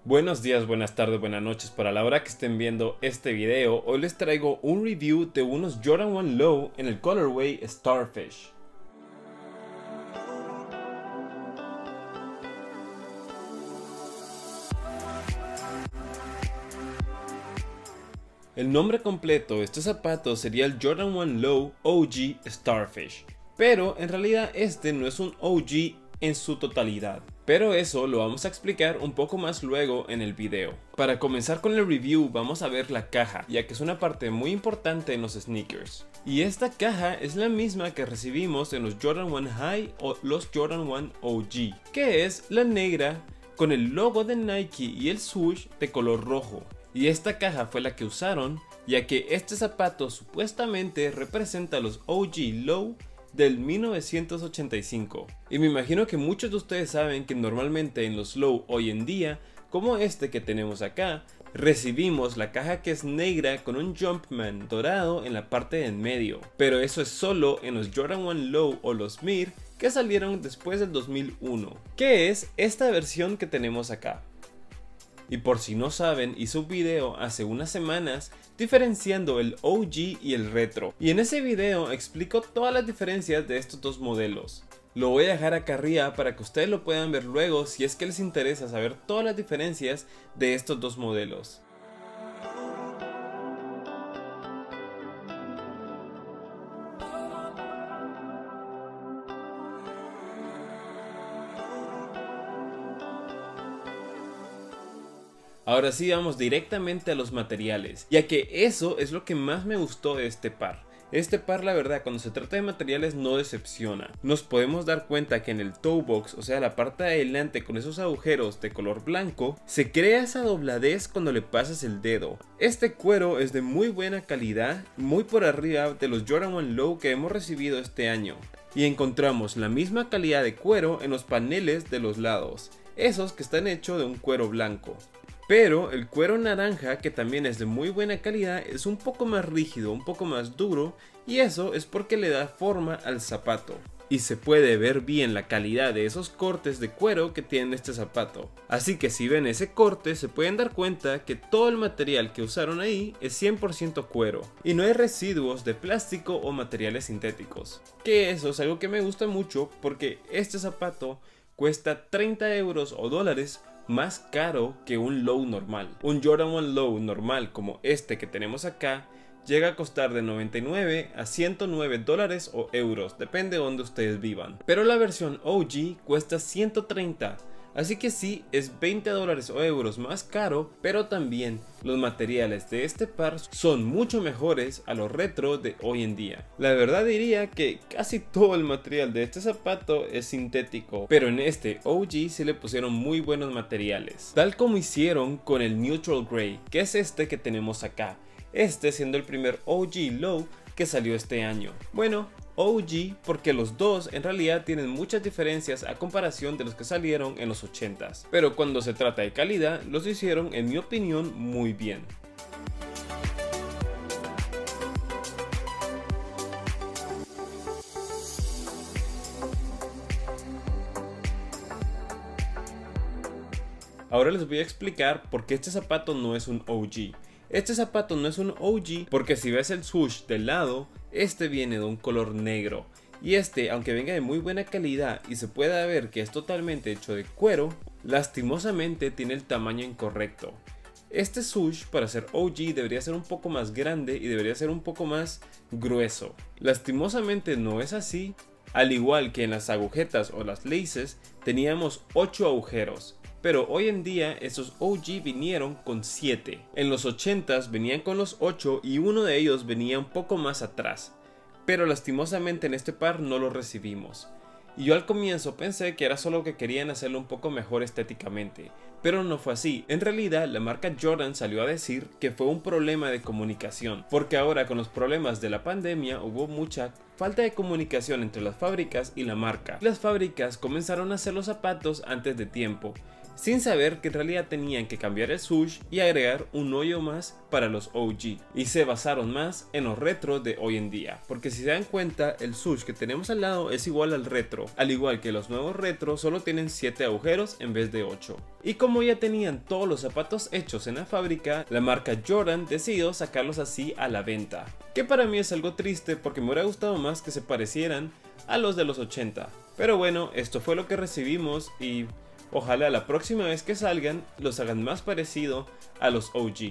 Buenos días, buenas tardes, buenas noches para la hora que estén viendo este video. Hoy les traigo un review de unos Jordan 1 Low en el colorway Starfish. El nombre completo de este zapato sería el Jordan 1 Low OG Starfish, pero en realidad este no es un OG en su totalidad. Pero eso lo vamos a explicar un poco más luego en el video. Para comenzar con el review vamos a ver la caja, ya que es una parte muy importante en los sneakers. Y esta caja es la misma que recibimos en los Jordan 1 High o los Jordan 1 OG, que es la negra con el logo de Nike y el swoosh de color rojo. Y esta caja fue la que usaron, ya que este zapato supuestamente representa los OG Low del 1985. Y me imagino que muchos de ustedes saben que normalmente en los Low hoy en día, como este que tenemos acá, recibimos la caja que es negra con un Jumpman dorado en la parte de en medio. Pero eso es solo en los Jordan 1 Low o los Mir que salieron después del 2001, que es esta versión que tenemos acá. Y por si no saben, hice un video hace unas semanas diferenciando el OG y el retro. Y en ese video explico todas las diferencias de estos dos modelos. Lo voy a dejar acá arriba para que ustedes lo puedan ver luego si es que les interesa saber todas las diferencias de estos dos modelos. Ahora sí vamos directamente a los materiales, ya que eso es lo que más me gustó de este par. Este par, la verdad, cuando se trata de materiales no decepciona. Nos podemos dar cuenta que en el toe box, o sea la parte de adelante con esos agujeros de color blanco, se crea esa dobladez cuando le pasas el dedo. Este cuero es de muy buena calidad, muy por arriba de los Jordan 1 Low que hemos recibido este año. Y encontramos la misma calidad de cuero en los paneles de los lados, esos que están hechos de un cuero blanco. Pero el cuero naranja, que también es de muy buena calidad, es un poco más rígido, un poco más duro, y eso es porque le da forma al zapato. Y se puede ver bien la calidad de esos cortes de cuero que tiene este zapato. Así que si ven ese corte se pueden dar cuenta que todo el material que usaron ahí es 100% cuero. Y no hay residuos de plástico o materiales sintéticos. Que eso es algo que me gusta mucho porque este zapato cuesta 30 euros o dólares más caro que un Low normal. Un Jordan 1 Low normal como este que tenemos acá llega a costar de 99 a 109 dólares o euros, depende de donde ustedes vivan. Pero la versión OG cuesta 130, así que sí es 20 dólares o euros más caro, pero también los materiales de este par son mucho mejores a los retro de hoy en día. La verdad diría que casi todo el material de este zapato es sintético, pero en este OG sí le pusieron muy buenos materiales, tal como hicieron con el Neutral Grey, que es este que tenemos acá, este siendo el primer OG Low que salió este año. Bueno, OG porque los dos en realidad tienen muchas diferencias a comparación de los que salieron en los 80s, pero cuando se trata de calidad los hicieron en mi opinión muy bien. Ahora les voy a explicar por qué este zapato no es un OG. Este zapato no es un OG porque si ves el swoosh del lado, este viene de un color negro. Y este, aunque venga de muy buena calidad y se pueda ver que es totalmente hecho de cuero, lastimosamente tiene el tamaño incorrecto. Este swoosh para ser OG debería ser un poco más grande y debería ser un poco más grueso. Lastimosamente no es así, al igual que en las agujetas o las laces teníamos 8 agujeros. Pero hoy en día esos OG vinieron con 7. En los 80s venían con los 8 y uno de ellos venía un poco más atrás. Pero lastimosamente en este par no lo recibimos. Y yo al comienzo pensé que era solo que querían hacerlo un poco mejor estéticamente. Pero no fue así. En realidad la marca Jordan salió a decir que fue un problema de comunicación. Porque ahora con los problemas de la pandemia hubo mucha falta de comunicación entre las fábricas y la marca. Las fábricas comenzaron a hacer los zapatos antes de tiempo. sin saber que en realidad tenían que cambiar el swoosh y agregar un hoyo más para los OG, y se basaron más en los retros de hoy en día, porque si se dan cuenta el swoosh que tenemos al lado es igual al retro, al igual que los nuevos retros solo tienen 7 agujeros en vez de 8. Y como ya tenían todos los zapatos hechos en la fábrica, la marca Jordan decidió sacarlos así a la venta, que para mí es algo triste porque me hubiera gustado más que se parecieran a los de los 80. Pero bueno, esto fue lo que recibimos y ojalá la próxima vez que salgan los hagan más parecido a los OG.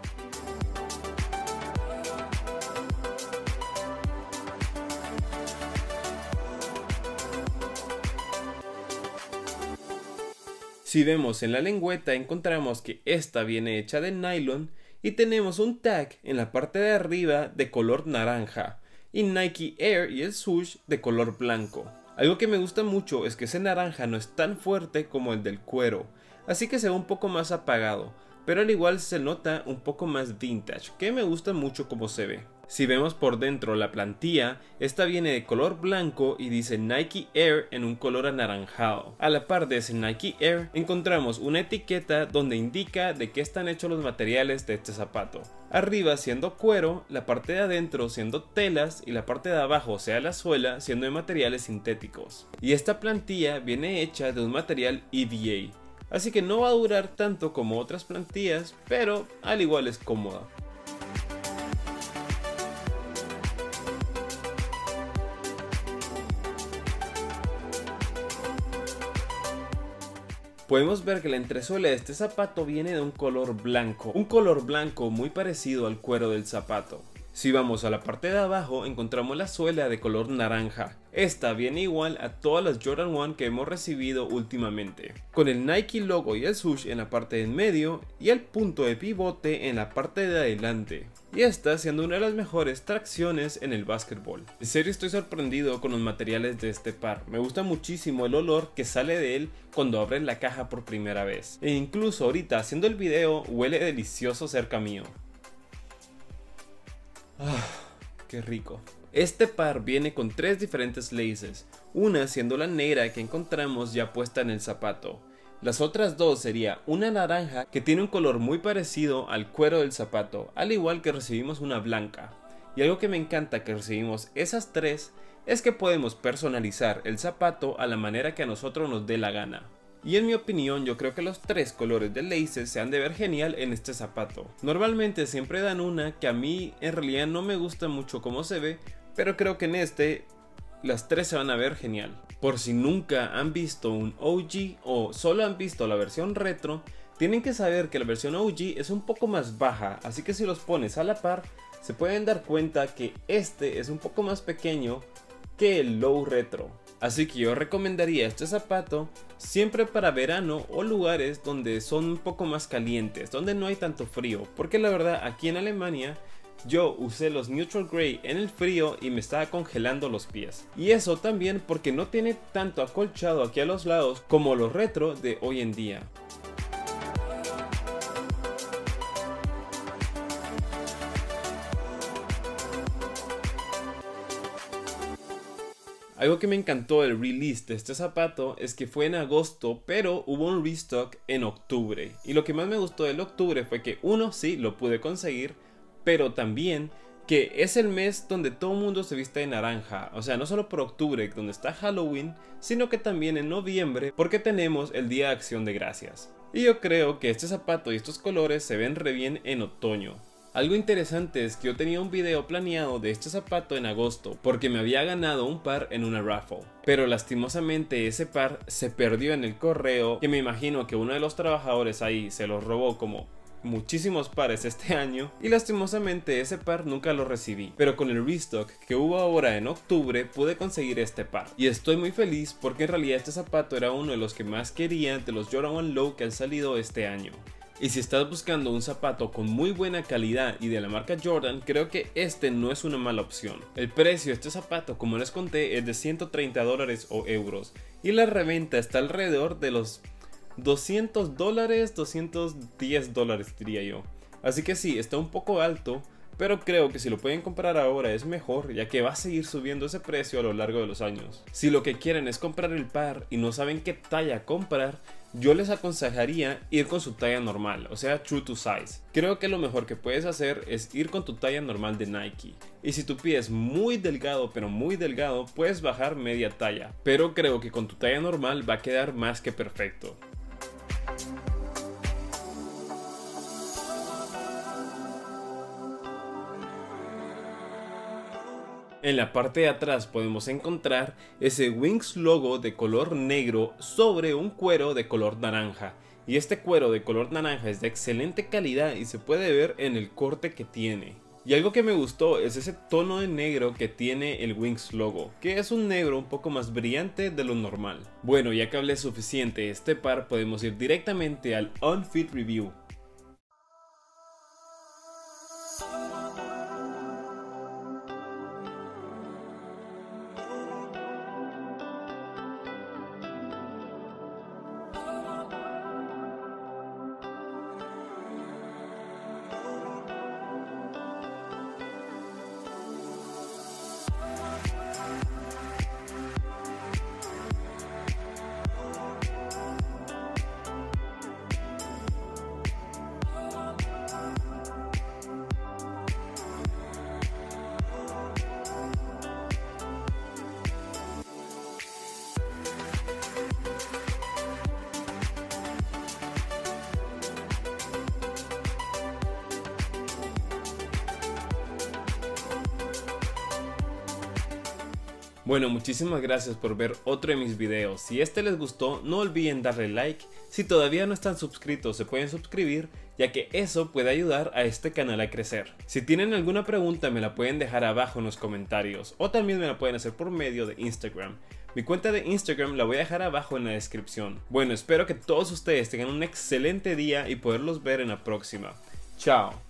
Si vemos en la lengüeta encontramos que esta viene hecha de nylon y tenemos un tag en la parte de arriba de color naranja y Nike Air y el swoosh de color blanco. Algo que me gusta mucho es que ese naranja no es tan fuerte como el del cuero, así que se ve un poco más apagado, pero al igual se nota un poco más vintage, que me gusta mucho como se ve. Si vemos por dentro la plantilla, esta viene de color blanco y dice Nike Air en un color anaranjado. A la par de ese Nike Air encontramos una etiqueta donde indica de qué están hechos los materiales de este zapato. Arriba siendo cuero, la parte de adentro siendo telas y la parte de abajo, o sea la suela, siendo de materiales sintéticos. Y esta plantilla viene hecha de un material EVA, así que no va a durar tanto como otras plantillas, pero al igual es cómoda. Podemos ver que la entresuela de este zapato viene de un color blanco muy parecido al cuero del zapato. Si vamos a la parte de abajo encontramos la suela de color naranja. Esta viene igual a todas las Jordan 1 que hemos recibido últimamente, con el Nike logo y el swoosh en la parte de en medio y el punto de pivote en la parte de adelante. Y esta siendo una de las mejores tracciones en el básquetbol. En serio estoy sorprendido con los materiales de este par. Me gusta muchísimo el olor que sale de él cuando abren la caja por primera vez. E incluso ahorita haciendo el video huele delicioso cerca mío. Qué rico. Este par viene con 3 diferentes laces, una siendo la negra que encontramos ya puesta en el zapato. Las otras dos sería una naranja que tiene un color muy parecido al cuero del zapato, al igual que recibimos una blanca. Y algo que me encanta que recibimos esas 3 es que podemos personalizar el zapato a la manera que a nosotros nos dé la gana. Y en mi opinión yo creo que los 3 colores de laces se han de ver genial en este zapato. Normalmente siempre dan una que a mí en realidad no me gusta mucho cómo se ve, pero creo que en este las 3 se van a ver genial. Por si nunca han visto un OG o solo han visto la versión retro, tienen que saber que la versión OG es un poco más baja, así que si los pones a la par se pueden dar cuenta que este es un poco más pequeño que el low retro. Así que yo recomendaría este zapato siempre para verano o lugares donde son un poco más calientes, donde no hay tanto frío, porque la verdad aquí en Alemania yo usé los Neutral Grey en el frío y me estaba congelando los pies. Y eso también porque no tiene tanto acolchado aquí a los lados como los retro de hoy en día. Algo que me encantó del release de este zapato es que fue en agosto, pero hubo un restock en octubre. Y lo que más me gustó del octubre fue que uno, sí, lo pude conseguir, pero también que es el mes donde todo el mundo se viste de naranja. O sea, no solo por octubre, donde está Halloween, sino que también en noviembre, porque tenemos el Día de Acción de Gracias. Y yo creo que este zapato y estos colores se ven re bien en otoño. Algo interesante es que yo tenía un video planeado de este zapato en agosto porque me había ganado un par en una raffle, pero lastimosamente ese par se perdió en el correo, que me imagino que uno de los trabajadores ahí se los robó como muchísimos pares este año y lastimosamente ese par nunca lo recibí, pero con el restock que hubo ahora en octubre pude conseguir este par y estoy muy feliz porque en realidad este zapato era uno de los que más quería de los Jordan 1 Low que han salido este año. Y si estás buscando un zapato con muy buena calidad y de la marca Jordan, creo que este no es una mala opción. El precio de este zapato, como les conté, es de $130 o euros y la reventa está alrededor de los $200, $210 diría yo. Así que sí, está un poco alto, pero creo que si lo pueden comprar ahora es mejor, ya que va a seguir subiendo ese precio a lo largo de los años. Si lo que quieren es comprar el par y no saben qué talla comprar, yo les aconsejaría ir con su talla normal, o sea, true to size. Creo que lo mejor que puedes hacer es ir con tu talla normal de Nike. Y si tu pie es muy delgado, pero muy delgado, puedes bajar media talla. Pero creo que con tu talla normal va a quedar más que perfecto. En la parte de atrás podemos encontrar ese Wings logo de color negro sobre un cuero de color naranja. Y este cuero de color naranja es de excelente calidad y se puede ver en el corte que tiene. Y algo que me gustó es ese tono de negro que tiene el Wings logo, que es un negro un poco más brillante de lo normal. Bueno, ya que hablé suficiente de este par, podemos ir directamente al On-Fit Review. Bueno, muchísimas gracias por ver otro de mis videos. Si este les gustó, no olviden darle like. Si todavía no están suscritos, se pueden suscribir, ya que eso puede ayudar a este canal a crecer. Si tienen alguna pregunta, me la pueden dejar abajo en los comentarios, o también me la pueden hacer por medio de Instagram. Mi cuenta de Instagram la voy a dejar abajo en la descripción. Bueno, espero que todos ustedes tengan un excelente día y poderlos ver en la próxima. Chao.